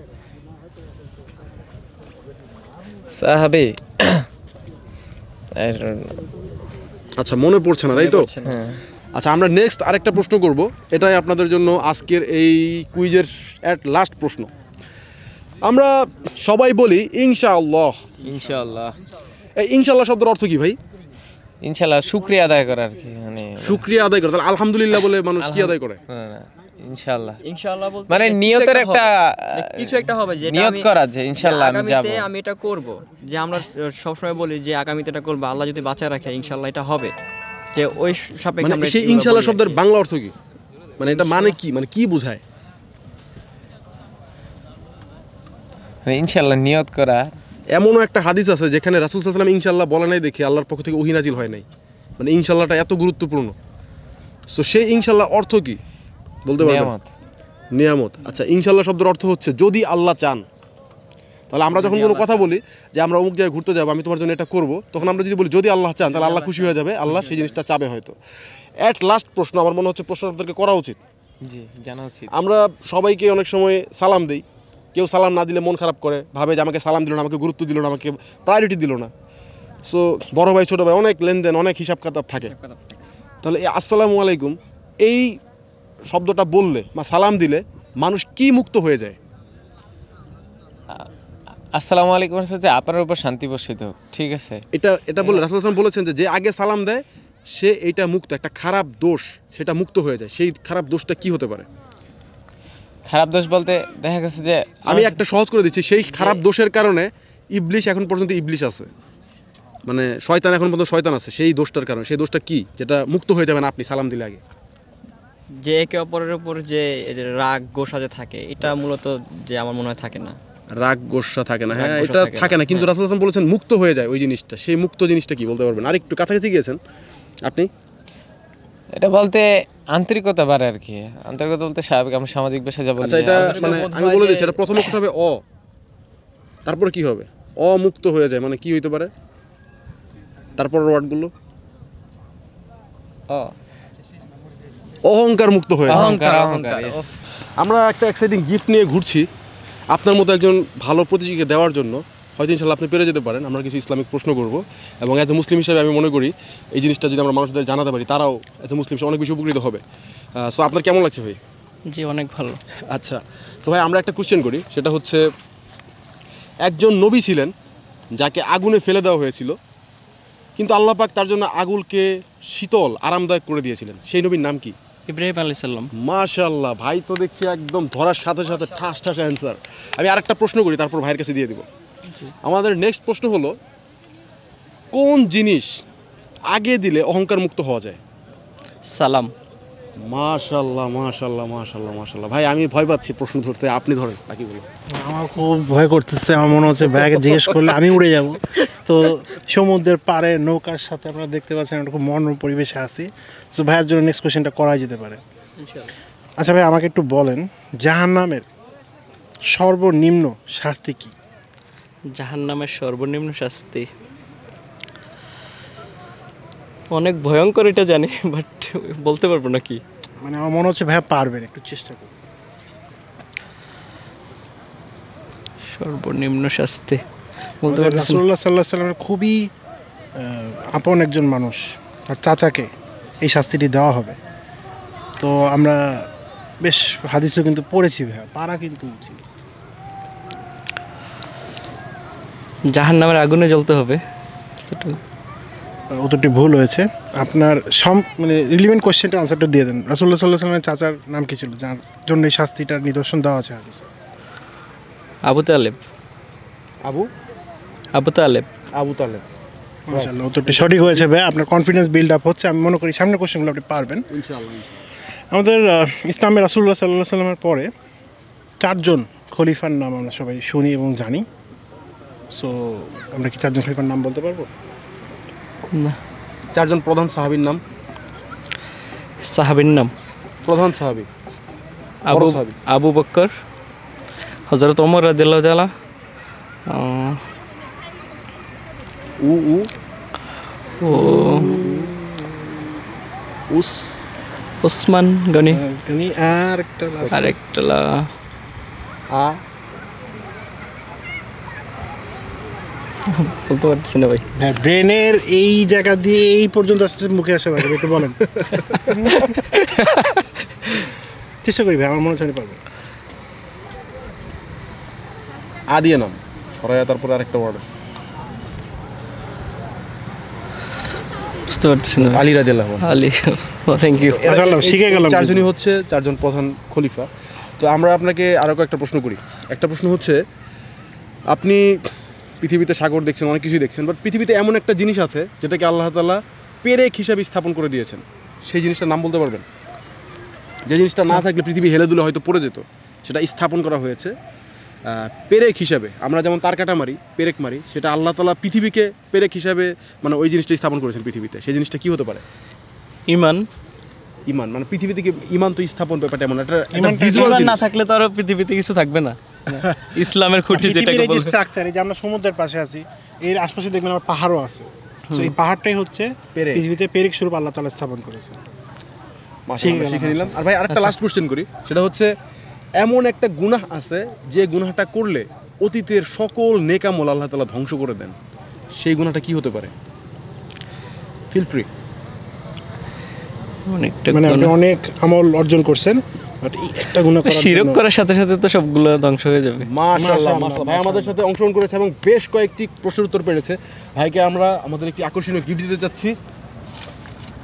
সাহাবী আচ্ছা, মনে পড়ছে না, তাই তো? আচ্ছা, আমরা নেক্সট আরেকটা প্রশ্ন করব। এটাই আপনাদের জন্য আজকের এই কুইজের লাস্ট প্রশ্ন। আমরা সবাই বলি ইনশাআল্লাহ। ইনশাআল্লাহ। এই ইনশাআল্লাহ শব্দের অর্থ কি ভাই? ইনশাআল্লাহ শুকরিয়া আদায় করা আর কি, মানে শুকরিয়া আদায় করে। তাহলে আলহামদুলিল্লাহ বলে মানুষ কি আদায় করে? না, ইনশাআল্লাহ। ইনশাআল্লাহ বলতে মানে নিয়তের একটা কিছু একটা হবে, যে নিয়ত করা যে ইনশাআল্লাহ আমি যাব, আমি এটা করব। যে আমরা সব সময় বলি যে আগামীতে এটা করব, আল্লাহ যদি বাঁচায় রাখে ইনশাআল্লাহ এটা হবে। যে ওই সাপেক্ষে আমরা সেই ইনশাআল্লাহ শব্দের বাংলা অর্থ কি? মানে এটা মানে কি, মানে কি বোঝায়? ইনশাআল্লাহ নিয়ত করা। এমনও একটা হাদিস আছে যেখানে রাসূল সাল্লাল্লাহু আলাইহি ওয়াসাল্লাম ইনশাআল্লাহ বলা নাই দেখে আল্লাহর পক্ষ থেকে ওহী নাজিল হয় নাই। মানে ইনশাআল্লাহটা এত গুরুত্বপূর্ণ। সো সেই ইনশাআল্লাহ অর্থ কি বলতে পারবেন? নিয়ামত। নিয়ামত। আচ্ছা, ইনশাআল্লাহ শব্দের অর্থ হচ্ছে যদি আল্লাহ চান। তাহলে আমরা যখন কোনো কথা বলি যে আমরা অমুক জায়গায় ঘুরতে যাব, আমি তোমার জন্য এটা করব, তখন আমরা যদি বলি যদি আল্লাহ চান, তাহলে আল্লাহ খুশি হয়ে যাবে, আল্লাহ সেই জিনিসটা চাবে হয়তো। এট লাস্ট প্রশ্ন, আমার মনে হচ্ছে প্রশ্ন আপনাদেরকে করা উচিত। জি, জানা উচিত। আমরা সবাইকে অনেক সময় সালাম দেই, কেউ সালাম না দিলে মন খারাপ করে, ভাবে যে আমাকে সালাম দিল না, আমাকে গুরুত্ব দিল না, আমাকে প্রায়োরিটি দিল না। সো বড় ভাই ছোটো ভাই অনেক লেনদেন, অনেক হিসাব কিতাব থাকে। তাহলে এই আসসালামু আলাইকুম এই শব্দটা বললে বা সালাম দিলে মানুষ কি মুক্ত হয়ে যায়? আসসালামু আলাইকুম সাথে আপনার উপর শান্তি বর্ষিত হোক, ঠিক আছে? এটা বলে রাসূল সাল্লাল্লাহু আলাইহি ওয়াসাল্লাম বলেছেন যে আগে সালাম দেয় সে এইটা মুক্ত, একটা খারাপ দোষ সেটা মুক্ত হয়ে যায়, সেই খারাপ দোষটা কি হতে পারে? খারাপ দোষ বলতে দেখা গেছে যে আমি একটা সহজ করে দিচ্ছি, সেই খারাপ দোষের কারণে ইবলিশ এখন পর্যন্ত ইবলিশ আছে, মানে শয়তান এখন পর্যন্ত শয়তান আছে সেই দোষটার কারণে। সেই দোষটা কি যেটা মুক্ত হয়ে যাবেন আপনি সালাম দিলে আগে? যে একে অপরের উপর যে রাগ গোসা যে থাকে, এটা মূলত যে আমার মনে হয় থাকে না। রাগ গোসা থাকে না, হ্যাঁ রাগ গোসা এটা থাকে থাকে না, না, কিন্তু রাসূল সাল্লাল্লাহু আলাইহি ওয়াসাল্লাম বলেছেন মুক্ত হয়ে যায় ওই জিনিসটা। সেই মুক্ত জিনিসটা কি বলতে পারবেন? আর একটু কাছাকাছি গিয়েছেন আপনি। এটা বলতে আন্তরিকতা বাড়ে আর কি। আন্তরিকতা বলতে স্বাভাবিক আমরা সামাজিক ভাষায় যা বলি। আচ্ছা, এটা মানে আমি বলে দিচ্ছি, এটা প্রথমে কি হবে? তারপরে কি হবে? মুক্ত হয়ে যায় মানে কি হইতে পারে? তারপর ওয়ার্ডগুলো অহংকার মুক্ত হয়ে যায়। অহংকার। আমরা একটা এক্সাইটিং গিফট নিয়ে ঘুরছি আপনার মতো একজন ভালো প্রতিযোগীকে দেওয়ার জন্য। হয়তো ইনশাল্লাহ আপনি পেরে যেতে পারেন। আমরা কিছু ইসলামিক প্রশ্ন করব এবং অ্যাজ এ মুসলিম হিসেবে আমি মনে করি এই জিনিসটা যদি আমরা মানুষদের জানাতে পারি, তারাও অ্যাজ এ মুসলিম হিসেবে অনেক বেশি উপকৃত হবে। সো আপনার কেমন লাগছে ভাই? জি অনেক ভালো। আচ্ছা, তো ভাই আমরা একটা কোশ্চেন করি, সেটা হচ্ছে একজন নবী ছিলেন যাকে আগুনে ফেলে দেওয়া হয়েছিল, কিন্তু আল্লাহ পাক তার জন্য আগুনকে শীতল আরামদায়ক করে দিয়েছিলেন। সেই নবীর নাম কি? ইব্রাহিম আলাইহিস সালাম। মাশাআল্লাহ, ভাই তো দেখছি একদম ধরার সাথে সাথে ঠাস ঠাস অ্যান্সার। আমি আরেকটা প্রশ্ন করি, তারপর ভাইয়ের কাছে দিয়ে দিব। আমাদের নেক্সট প্রশ্ন হলো, কোন জিনিস আগে দিলে অহংকার মুক্ত হওয়া যায়? সালাম। মাশাআল্লাহ মাশাআল্লাহ মাশাআল্লাহ মাশাআল্লাহ। ভাই আমি ভয় পাচ্ছি প্রশ্ন ধরতে, আপনি ধরেন বাকিগুলো। আমার খুব ভয় করতেছে, আমার মনে হচ্ছে ভাইয়াকে জিজ্ঞেস করলে আমি উড়ে যাব। তো সমুদ্রের পাড়ে নৌকার সাথে আপনারা দেখতে পাচ্ছেন একটা খুব মনোরম পরিবেশে আছি। তো ভাইয়ের জন্য নেক্সট কোয়েশ্চেনটা করাই যেতে পারে। আচ্ছা ভাই, আমাকে একটু বলেন জাহান্নামের সর্বনিম্ন শাস্তি কি? জাহান্নামের সর্বনিম্ন শাস্তি অনেক ভয়ঙ্কর, এটা জানি বাট বলতে পারবো না কি। মানে আমার মনে হচ্ছে ভাইয়া পারবেন, একটু চেষ্টা করুন। সর্বনিম্ন শাস্তি বলতে পারছি না। রাসূলুল্লাহ সাল্লাল্লাহু আলাইহি ওয়াসাল্লামের খুবই আপন একজন মানুষ, তার চাচাকে এই শাস্তিটি দেওয়া হবে। তো আমরা বেশ হাদিসও কিন্তু পড়েছি ভাইয়া, পারা কিন্তু উচিত। জাহান্নামের আগুনে জ্বলতে হবে। উত্তরটি ভুল হয়েছে। আপনার মানে রিলিভেন্ট কোশ্চেনটার আনসারটা দিয়ে দেন। রাসূলুল্লাহ সাল্লাল্লাহু আলাইহি ওয়াসাল্লামের চাচার নাম কি ছিল, যার জন্য এই শাস্তিটার নিদর্শন দেওয়া আছে হাদিসে? আবু তালেব। আবু তালেব। মাশাআল্লাহ, উত্তরটি সঠিক হয়েছে ভাই। আপনার কনফিডেন্স বিল্ড আপ হচ্ছে। আমি মনে করি সামনের কোশ্চেনগুলো আপনি পারবেন ইনশাআল্লাহ। আমাদের ইসলামে রাসূলুল্লাহ সাল্লাল্লাহু আলাইহি ওয়াসাল্লামের পরে 4 জন খলিফার নাম আমরা সবাই শুনি এবং জানি। সো আমরা কি 4 জন খলিফার নাম বলতে পারবো? না। 4 জন প্রধান সাহাবীর নাম। সাহাবীর নাম? প্রধান সাহাবী আবু বকর, হযরত ওমর রাদিয়াল্লাহু তাআলা, উসমান গনি, আরেকটা বলতে পারছি না ভাই। হ্যাঁ, ব্রেনের এই জায়গা দিয়ে এই পর্যন্ত আসছে, মুখে আসে ভাই, একটু বলেন। চেষ্টা করি ভাই, আমার মনে হচ্ছে আমি পারবো। আদিয়া নাম সরাইয়া, তারপর আরেকটা ওয়ার্ড আছে। বুঝতে পারছি না। আলী রাদিয়াল্লাহু আনহু। আলী, থ্যাংক ইউ। শিখে গেলাম। 4 জনই হচ্ছে 4 জন প্রধান খলিফা। তো আমরা আপনাকে আরও একটা প্রশ্ন করি। একটা প্রশ্ন হচ্ছে, আপনি পৃথিবীতে সাগর দেখছেন, অনেক কিছুই দেখছেন, বাট পৃথিবীতে এমন একটা জিনিস আছে যেটাকে আল্লাহ তাআলা পেরেক হিসাবে স্থাপন করে দিয়েছেন। সেই জিনিসটার নাম বলতে পারবেন? যে জিনিসটা না থাকলে পৃথিবী হেলে দুলে হয়তো পড়ে যেত, সেটা স্থাপন করা হয়েছে পেরেক হিসাবে। আমরা যেমন তার কাটা মারি, পেরেক মারি, সেটা আল্লাহ তাআলা পৃথিবীকে পেরেক হিসাবে মানে ওই জিনিসটা স্থাপন করেছেন পৃথিবীতে। সেই জিনিসটা কি হতে পারে? ঈমান। ঈমান মানে পৃথিবী থেকে ঈমান তো স্থাপন ব্যাপারটা এমন একটা ভিজুয়াল না থাকলে তো আর পৃথিবীতে কিছু থাকবে না। ইসলামের খুঁটি যেটাকে বলে স্ট্রাকচার, এই যে আমরা সমুদ্রের পাশে আছি, এর আশপাশে দেখবেন আমার পাহাড়ও আছে। তো এই পাহাড়টাই হচ্ছে পৃথিবীতে পেরেক স্বরূপ আল্লাহ তাআলা স্থাপন করেছেন। মাশাআল্লাহ, শিখে নিলাম। আর ভাই আরেকটা লাস্ট কোশ্চেন করি, সেটা হচ্ছে এমন একটা গুনাহ আছে যে গুনাহটা করলে অতীতের সকল নেক আমল আল্লাহ তাআলা ধ্বংস করে দেন। সেই গুনাহটা কি হতে পারে? Feel free. মানে আপনি অনেক আমল অর্জন করছেন, বাট এই একটা গুনাহ করার জন্য শিরক করার সাথে সাথে তো সবগুলো ধ্বংস হয়ে যাবে। মাশাআল্লাহ মাশাআল্লাহ। ভাই আমাদের সাথে অংশগ্রহণ করেছে এবং বেশ কয়েকটি প্রশ্নের উত্তর পেরেছে। ভাইকে আমরা আমাদের একটি আকর্ষণীয় গিফট দিতে চাচ্ছি।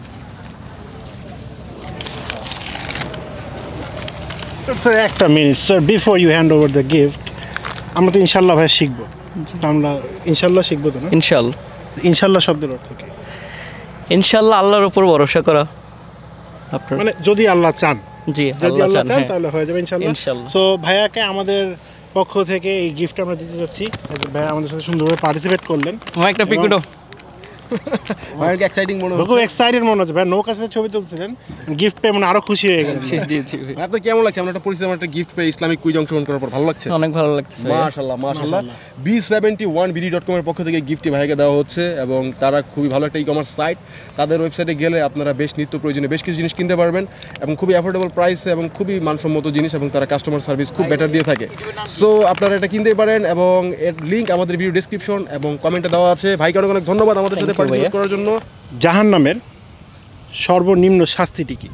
স্যার একটা minute sir, before you hand over the gift, আমরা তো ইনশাল্লাহ ভাই শিখবো, তো আমরা ইনশাল্লাহ শিখবো তো না? ইনশাল্লাহ। ইনশাল্লাহ শব্দের অর্থ কি? ইনশাল্লাহ আল্লাহর উপর ভরসা করা আপনার, মানে যদি আল্লাহ চান, জি যদি আল্লাহ চান হ্যাঁ। তাহলে হয়ে যাবে ইনশাল্লাহ। ইনশাল্লাহ। সো ভাইয়াকে আমাদের পক্ষ থেকে এই গিফট আমরা দিতে যাচ্ছি। ভাইয়া আমাদের সাথে সুন্দরভাবে পার্টিসিপেট করলেন। আমার একটা পিকুটো ভাইয়ের এক্সাইটিং মনে খুব হচ্ছে। এক্সাইটেড মনে হচ্ছে ভাই, নৌকার সাথে ছবি তুলছিলেন, গিফট পেয়ে মানে আরো খুশি হয়ে গেলেন। জি জি ভাই, আপনার কেমন লাগছে? আমরা একটা পরিচিত একটা গিফট পেয়ে ইসলামিক কুইজ অংশগ্রহণ করার পর ভালো লাগছে? অনেক ভালো লাগতেছে। মাশাআল্লাহ মাশাআল্লাহ। B71BD.com এর পক্ষ থেকে গিফটটি ভাইকে দেওয়া হচ্ছে এবং তারা খুবই ভালো একটা ই-কমার্স সাইট। তাদের ওয়েবসাইটে গেলে আপনারা বেশ নিত্য প্রয়োজনীয় বেশ কিছু জিনিস কিনতে পারবেন এবং খুবই অ্যাফোর্ডেবল প্রাইসে এবং খুবই মানসম্মত জিনিস, এবং তারা কাস্টমার সার্ভিস খুব বেটার দিয়ে থাকে। সো আপনারা এটা কিনতেই পারেন এবং এর লিঙ্ক আমাদের ভিডিও ডেসক্রিপশন এবং কমেন্টে দেওয়া আছে। ভাইকে অনেক অনেক ধন্যবাদ আমাদের সাথে পার্টিসিপেট করার জন্য। জাহান্নামের সর্বনিম্ন শাস্তিটি কি?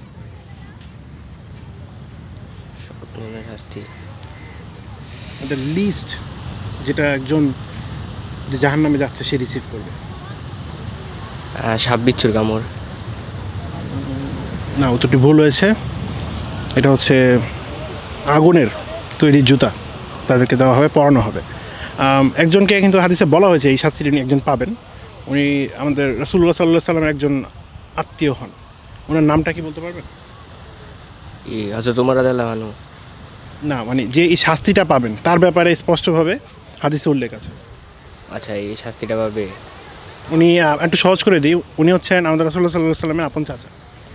দ্য লিস্ট, যেটা একজন যে জাহান্নামে যাচ্ছে সে রিসিভ করবে। সাপ বিচ্ছুর কামড়। না, উত্তরটি ভুল হয়েছে। এটা হচ্ছে আগুনের তৈরি জুতা তাদেরকে দেওয়া হবে, পরানো হবে। একজনকে কিন্তু হাদিসে বলা হয়েছে এই শাস্তিটি উনি একজন পাবেন। উনি আমাদের রাসূলুল্লাহ সাল্লাল্লাহু আলাইহি সাল্লামের একজন আত্মীয় হন। ওনার নামটা কি বলতে পারবেন? হযরত ওমর রাদিয়াল্লাহু আনহু। না, মানে যে এই শাস্তিটা পাবেন তার ব্যাপারে স্পষ্টভাবে হাদিসে উল্লেখ আছে। আচ্ছা, এই শাস্তিটা পাবে উনি একটু সহজ করে দিই, উনি হচ্ছেন আমাদের রাসূলুল্লাহ সাল্লাল্লাহু আলাইহি সাল্লামের আপন চাচা।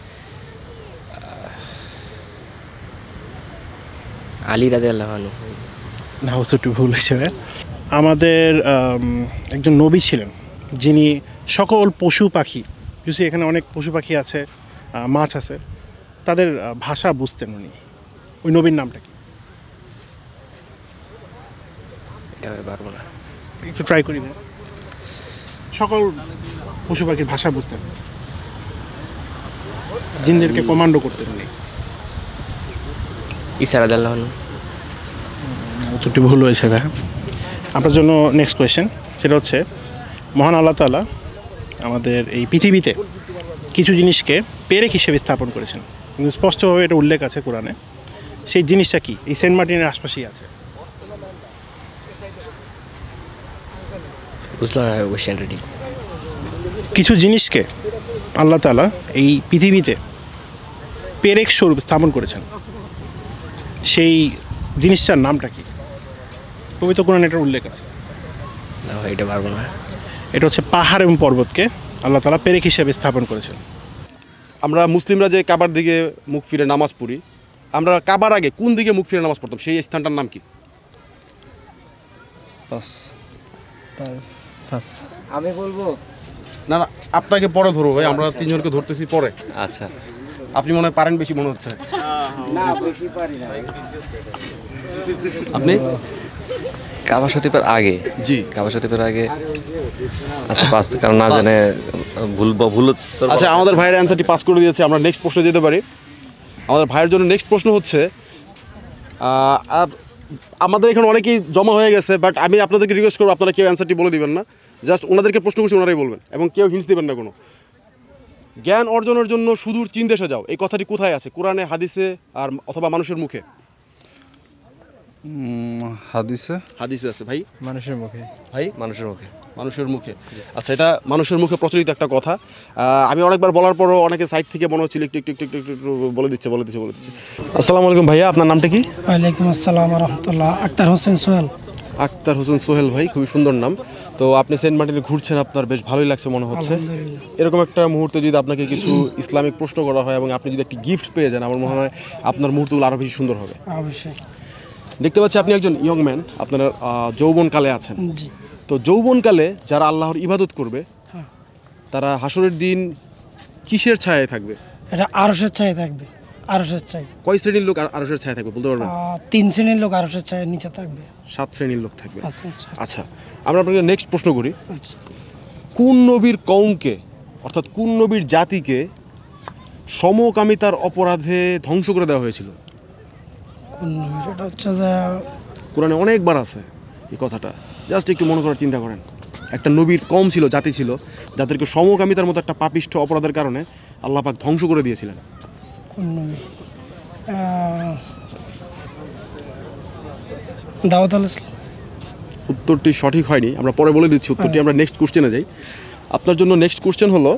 আলী রাদিয়াল্লাহু আনহু। না, উত্তরটি ভুল হিসেবে আমাদের একজন নবী ছিলেন যিনি সকল পশু পাখি, বুঝছি এখানে অনেক পশু পাখি আছে, মাছ আছে, তাদের ভাষা বুঝতেন উনি। ওই নবীর নামটা কি? এটা আমি পারবো না। একটু ট্রাই করি না। সকল পশু পাখির ভাষা বুঝতেন, জিনদেরকে কমান্ডো করতেন উনি। ঈসা রাদিয়াল্লাহু আনহু। উত্তরটি ভুল হয়েছে ভাই। আপনার জন্য নেক্সট কোয়েশ্চেন, সেটা হচ্ছে মহান আল্লাহ তাআলা আমাদের এই পৃথিবীতে কিছু জিনিসকে পেরেক হিসেবে স্থাপন করেছেন, কিন্তু স্পষ্টভাবে এটা উল্লেখ আছে কোরআনে। সেই জিনিসটা কি? এই সেন্ট মার্টিনের আশপাশেই আছে। বুঝলাম না কোশ্চেনটা ঠিক। কিছু জিনিসকে আল্লাহ তাআলা এই পৃথিবীতে পেরেক স্বরূপ স্থাপন করেছেন, সেই জিনিসটার নামটা কি? পবিত্র কোরআনে এটার উল্লেখ আছে। না ভাই, এটা পারবো না। এটা হচ্ছে পাহাড় এবং পর্বতকে আল্লাহ তাআলা পেরেক হিসেবে স্থাপন করেছেন। আমরা মুসলিমরা যে কাবার দিকে মুখ ফিরে নামাজ পড়ি, আমরা কাবার আগে কোন দিকে মুখ ফিরে নামাজ পড়তাম সেই স্থানটার নাম কি? আমি বলবো না না, আপনাকে পরে ধরো ভাই, আমরা তিনজনকে ধরতেছি পরে। আচ্ছা, আপনি মনে হয় পারেন বেশি মনে হচ্ছে। আপনি কাবা শরীফের আগে, জি কাবা শরীফের আগে। আচ্ছা, পাস, কারণ না জানে ভুল তো। আচ্ছা, আমাদের ভাইয়ের অ্যান্সারটি পাস করে দিয়েছে, আমরা নেক্সট প্রশ্নে যেতে পারি। আমাদের ভাইয়ের জন্য নেক্সট প্রশ্ন হচ্ছে, আমাদের এখানে অনেকেই জমা হয়ে গেছে, বাট আমি আপনাদেরকে রিকোয়েস্ট করবো আপনারা কেউ অ্যান্সারটি বলে দিবেন না, জাস্ট ওনাদেরকে প্রশ্ন করছি ওনারাই বলবেন এবং কেউ হিন্স দেবেন না কোনো। জ্ঞান অর্জনের জন্য সুদূর চীন দেশে যাও, এই কথাটি কোথায় আছে? কোরআনে, হাদিসে, আর অথবা মানুষের মুখে? হাদিসে। হাদিসে আছে ভাই। মানুষের মুখে। ভাই মানুষের মুখে। মানুষের মুখে। আচ্ছা, এটা মানুষের মুখে প্রচলিত একটা কথা। আমি অনেকবার বলার পরও অনেকে সাইড থেকে মনে হচ্ছিল একটু একটু একটু একটু একটু বলে দিচ্ছে। আসসালামু আলাইকুম ভাইয়া, আপনার নামটা কি? ওয়ালাইকুম আসসালাম রহমতুল্লাহ। আক্তার হোসেন সোহেল। আক্তার হোসেন সোহেল ভাই, খুবই সুন্দর নাম। তো আপনি সেন্ট মার্টিনে ঘুরছেন, আপনার বেশ ভালোই লাগছে মনে হচ্ছে। এরকম একটা মুহূর্তে যদি আপনাকে কিছু ইসলামিক প্রশ্ন করা হয় এবং আপনি যদি একটি গিফট পেয়ে যান, আমার মনে হয় আপনার মুহূর্তগুলো আরও বেশি সুন্দর হবে। অবশ্যই। দেখতে পাচ্ছি আপনি একজন ইয়ং ম্যান, আপনার যৌবনকালে আছেন। তো যৌবনকালে যারা আল্লাহর ইবাদত করবে তারা হাসরের দিন কিসের ছায়ায় থাকবে? এটা আরশের ছায়ায় থাকবে। আরশের ছায়া। কয় শ্রেণীর লোক আরশের ছায়ায় থাকবে বলতে পারবেন? 3 শ্রেণীর লোক আরশের ছায়ার নিচে থাকবে। 7 শ্রেণীর লোক থাকবে। আচ্ছা, আচ্ছা, আমরা আপনাকে নেক্সট প্রশ্ন করি। আচ্ছা, কোন নবীর কওমকে, অর্থাৎ কোন নবীর জাতিকে সমকামিতার অপরাধে ধ্বংস করে দেওয়া হয়েছিল? কোন নবীর? এটা হচ্ছে যে কোরআনে অনেকবার আছে এই কথাটা, জাস্ট একটু মনে করার চিন্তা করেন। একটা নবীর কওম ছিল, জাতি ছিল, যাদেরকে সমকামিতার মতো একটা পাপিষ্ঠ অপরাধের কারণে আল্লাহ পাক ধ্বংস করে দিয়েছিলেন। কোন নবী? দাওয়াত আল ইসলাম। উত্তরটি সঠিক হয়নি, আমরা পরে বলে দিচ্ছি উত্তরটি। আমরা নেক্সট কোশ্চেনে যাই। আপনার জন্য নেক্সট কোশ্চেন হলো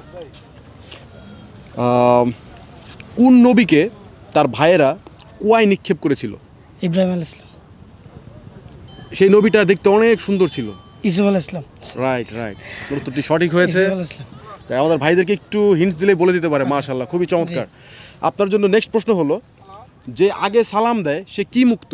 কোন নবীকে তার ভাইয়েরা কুয়ায় নিক্ষেপ করেছিল? ইব্রাহিম আল ইসলাম। সেই নবীটা দেখতে অনেক সুন্দর ছিল। ইউসুফ আল ইসলাম। রাইট রাইট, উত্তরটি সঠিক হয়েছে। ইউসুফ আল ইসলাম। তাই আমাদের ভাইদেরকে একটু হিন্টস দিলেই বলে দিতে পারে। মাশাআল্লাহ, খুবই চমৎকার। আপনার জন্য নেক্সট প্রশ্ন হলো যে আগে সালাম দেয় সে কি মুক্ত?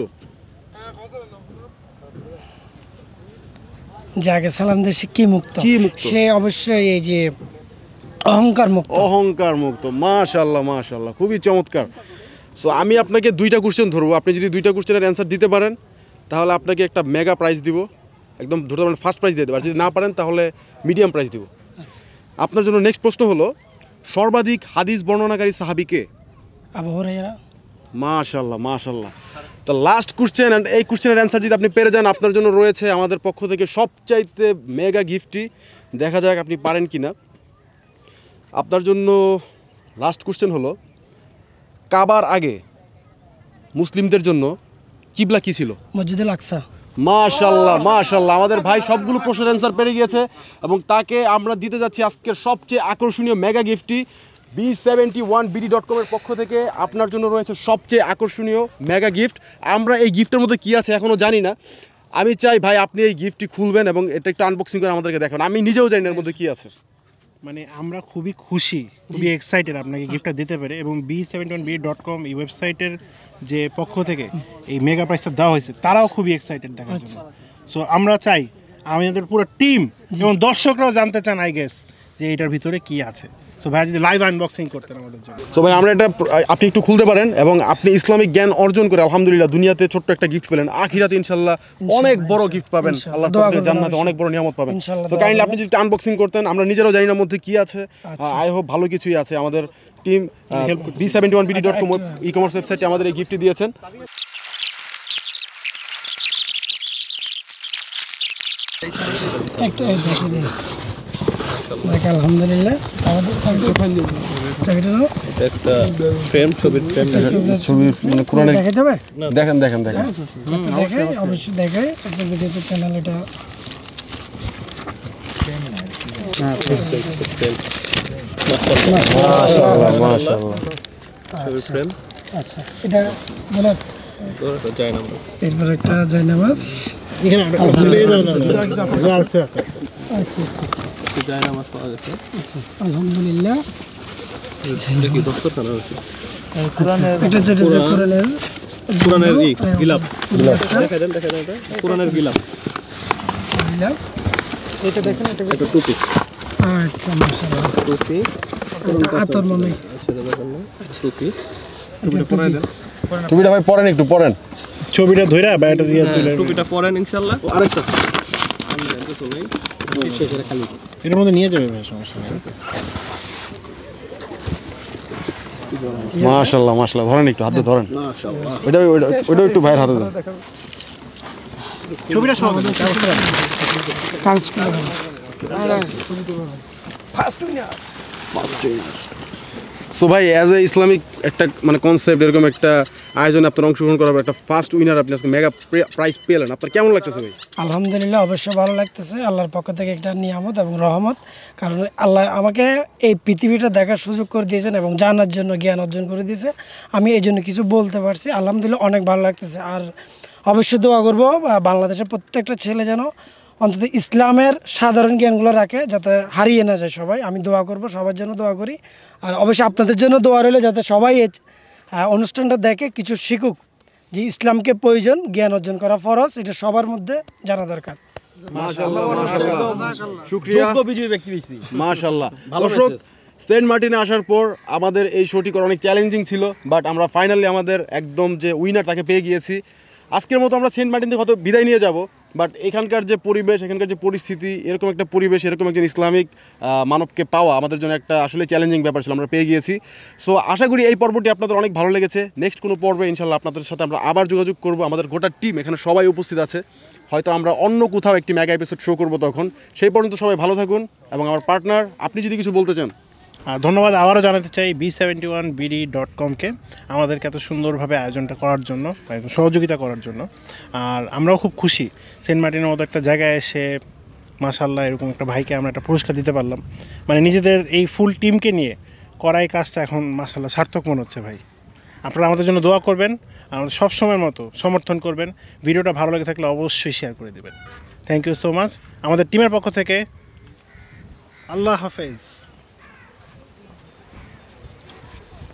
যে আগে সালাম দেয় সে কি মুক্ত? কি মুক্ত? সে অবশ্যই এই যে অহংকার মুক্ত। অহংকার মুক্ত। মাশাআল্লাহ মাশাআল্লাহ, খুবই চমৎকার। সো আমি আপনাকে দুইটা কোশ্চেন ধরবো, আপনি যদি দুইটা কোশ্চেনের অ্যান্সার দিতে পারেন তাহলে আপনাকে একটা মেগা প্রাইজ দিব, একদম ধরতে পারেন ফার্স্ট প্রাইজ দিয়ে দেবো। আর যদি না পারেন তাহলে মিডিয়াম প্রাইজ দিব। আপনার জন্য নেক্সট প্রশ্ন হলো সর্বাধিক হাদিস বর্ণনাকারী সাহাবী কে? আবু হুরায়রা। মাশাআল্লাহ মাশাআল্লাহ। তো লাস্ট কোশ্চেন, অ্যান্ড এই কোশ্চেনের অ্যান্সার যদি আপনি পেরে যান আপনার জন্য রয়েছে আমাদের পক্ষ থেকে সবচাইতে মেগা গিফটটি। দেখা যাক আপনি পারেন কি না। আপনার জন্য লাস্ট কোশ্চেন হলো কাবার আগে মুসলিমদের জন্য কিবলা কি ছিল? মসজিদুল আকসা। মাশাআল্লাহ মাশাআল্লাহ, আমাদের ভাই সবগুলো প্রশ্নের অ্যান্সার পেরে গিয়েছে এবং তাকে আমরা দিতে যাচ্ছি আজকের সবচেয়ে আকর্ষণীয় মেগা গিফটটি। B71BD.com এর পক্ষ থেকে আপনার জন্য রয়েছে সবচেয়ে আকর্ষণীয় মেগা গিফট। আমরা এই গিফটের মধ্যে কি আছে এখনও জানি না। আমি চাই ভাই আপনি এই গিফটটি খুলবেন এবং এটা একটু আনবক্সিং করে আমাদেরকে দেখান। আমি নিজেও জানি না এর মধ্যে কি আছে। মানে আমরা খুবই খুশি, খুবই এক্সাইটেড আপনাকে গিফটটা দিতে পেরে, এবং B71BD.com এই ওয়েবসাইটের যে পক্ষ থেকে এই মেগা প্রাইসটা দেওয়া হয়েছে তারাও খুবই এক্সাইটেড দেখার জন্য। সো আমরা চাই আমাদের পুরো টিম এবং দর্শকরাও জানতে চান আই গেস যে এটার ভিতরে কি আছে। সো ভাই যদি লাইভ আনবক্সিং করতেন আমাদের জন্য। সো ভাই আমরা এটা আপনি একটু খুলতে পারেন এবং আপনি ইসলামিক জ্ঞান অর্জন করে আলহামদুলিল্লাহ দুনিয়াতে ছোট্ট একটা গিফট পেলেন, আখিরাতে ইনশাআল্লাহ অনেক বড় গিফট পাবেন, আল্লাহ তাআলা জান্নাতে অনেক বড় নিয়ামত পাবেন। সো কাইন্ডলি আপনি যদি আনবক্সিং করতেন, আমরা নিজেরাও জানি না মধ্যে কি আছে। আই হোপ ভালো কিছুই আছে। আমাদের টিম B71BD.com ই-কমার্স ওয়েবসাইটে আমাদের এই গিফটটি দিয়েছেন। একটা দেখ আলহামদুলিল্লাহ একটা ফ্রেম, ছবির ফ্রেম, ছবির মানে কোরআনের দেখাতে হবে। দেখেন দেখেন দেখেন, দেখাই অবশ্যই দেখাই একটা ভিডিওতে চ্যানেল এটা। মাশাআল্লাহ মাশাআল্লাহ। আচ্ছা এটা বলো জায়নামাজ, এরপর একটা জায়নামাজ এখানে আছে। আচ্ছা জায়নামাজ পাওয়া গেছে। আচ্ছা আলহামদুলিল্লাহ। এটা কি দস্তরখানা আছে? এটা যেটা যে কোরআনের গিলাফ, দেখা দেন এটা কোরআনের গিলাফ। এটা দেখেন, এটা টুপি। আচ্ছা মাশাআল্লাহ, টুপি আতর মনে সেটা দেখেন না, টুপি। টুপিটা পরাই দেন। টুপিটা ভাই পরেন, একটু পরেন, ছবিটা ধইরা বা এটা দিয়ে তুলে টুপিটা পরেন ইনশাআল্লাহ। আরেকটা আমি জানতে সবাই শেষে খালি এর মধ্যে নিয়ে যাবে ভাই, সমস্যা নেই। মাশাআল্লাহ মাশাআল্লাহ, ধরেন একটু হাতে ধরেন। মাশাআল্লাহ, ওইটা একটু ভাইয়ের হাতে দেন। ছবিটা সহ দেন। সো ভাই অ্যাজ এ ইসলামিক একটা মানে কনসেপ্ট, এরকম একটা আয়োজনে আপনার অংশগ্রহণ করার একটা ফার্স্ট উইনার আপনি আজকে মেগা প্রাইজ পেলেন, আপনার কেমন লাগতেছে ভাই? আলহামদুলিল্লাহ, অবশ্যই ভালো লাগতেছে। আল্লাহর পক্ষ থেকে একটা নিয়ামত এবং রহমত, কারণ আল্লাহ আমাকে এই পৃথিবীটা দেখার সুযোগ করে দিয়েছেন এবং জানার জন্য জ্ঞান অর্জন করে দিয়েছে। আমি এই জন্য কিছু বলতে পারছি, আলহামদুলিল্লাহ অনেক ভালো লাগতেছে। আর অবশ্যই দোয়া করবো বাংলাদেশের প্রত্যেকটা ছেলে যেন অন্তত ইসলামের সাধারণ জ্ঞানগুলো রাখে, যাতে হারিয়ে না যায় সবাই। আমি দোয়া করব, সবার জন্য দোয়া করি। আর অবশ্যই আপনাদের জন্য দোয়া রইলে যাতে সবাই এই অনুষ্ঠানটা দেখে কিছু শিখুক, যে ইসলামকে প্রয়োজন, জ্ঞান অর্জন করা ফরজ, এটা সবার মধ্যে জানা দরকার। মাশাআল্লাহ মাশাআল্লাহ, শুকরিয়া, যোগ্য বিজয়ী ব্যক্তি পেয়েছি। মাশাআল্লাহ। দর্শক, সেন্ট মার্টিনে আসার পর আমাদের এই শোটি করা অনেক চ্যালেঞ্জিং ছিল, বাট আমরা ফাইনালি আমাদের একদম যে উইনার তাকে পেয়ে গিয়েছি। আজকের মতো আমরা সেন্ট মার্টিন থেকে হয়তো বিদায় নিয়ে যাব, বাট এখানকার যে পরিবেশ, এখানকার যে পরিস্থিতি, এরকম একটা পরিবেশ, এরকম একজন ইসলামিক মানবকে পাওয়া আমাদের জন্য একটা আসলে চ্যালেঞ্জিং ব্যাপার ছিল, আমরা পেয়ে গিয়েছি। সো আশা করি এই পর্বটি আপনাদের অনেক ভালো লেগেছে। নেক্সট কোনো পর্বে ইনশাল্লাহ আপনাদের সাথে আমরা আবার যোগাযোগ করব। আমাদের গোটা টিম এখানে সবাই উপস্থিত আছে, হয়তো আমরা অন্য কোথাও একটি মেগা এপিসোড শো করব তখন। সেই পর্যন্ত সবাই ভালো থাকুন। এবং আমার পার্টনার, আপনি যদি কিছু বলতে চান। ধন্যবাদ আবারও জানাতে চাই B71BD.com-কে আমাদেরকে এত সুন্দরভাবে আয়োজনটা করার জন্য, সহযোগিতা করার জন্য। আর আমরাও খুব খুশি সেন্ট মার্টিনের মতো একটা জায়গায় এসে মাশাআল্লাহ এরকম একটা ভাইকে আমরা একটা পুরস্কার দিতে পারলাম। মানে নিজেদের এই ফুল টিমকে নিয়ে করা এই কাজটা এখন মাশাআল্লাহ সার্থক মনে হচ্ছে ভাই। আপনারা আমাদের জন্য দোয়া করবেন, আমাদের সবসময়ের মতো সমর্থন করবেন। ভিডিওটা ভালো লেগে থাকলে অবশ্যই শেয়ার করে দেবেন। Thank you so much. আমাদের টিমের পক্ষ থেকে আল্লাহ হাফেজ।